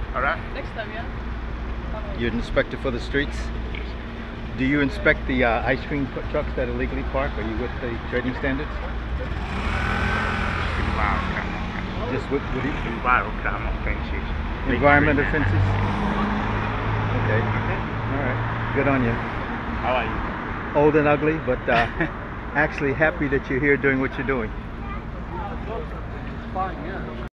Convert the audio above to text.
All right. Next time, yeah. You're an inspector for the streets. Do you inspect the ice cream trucks that illegally park? Are you with the trading standards? Just with Environmental offenses. environmental offenses? Okay. All right. Good on you. How are you? Old and ugly, but actually happy that you're here doing what you're doing. Fine, yeah.